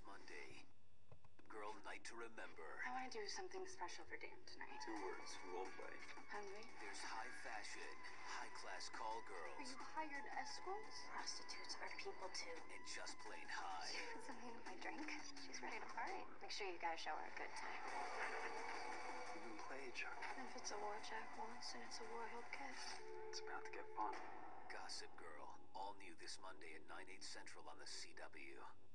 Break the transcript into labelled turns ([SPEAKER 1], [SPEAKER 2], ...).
[SPEAKER 1] this Monday. Girl night to remember.
[SPEAKER 2] I want to do something special for Dan tonight.
[SPEAKER 3] 2 words, roleplay.
[SPEAKER 2] Hungry?
[SPEAKER 1] There's high fashion, high-class call
[SPEAKER 2] Are
[SPEAKER 1] girls,
[SPEAKER 2] you hired escorts? Prostitutes are people too.
[SPEAKER 1] and just plain high.
[SPEAKER 2] Put something in my drink. She's ready to party. Make sure you guys show her a good time.
[SPEAKER 3] You can play each other.
[SPEAKER 2] If it's a war Jack wants, and it's a war he'll get.
[SPEAKER 3] It's about to get fun.
[SPEAKER 1] Gossip Girl, all new this Monday at 9/8 Central on the CW.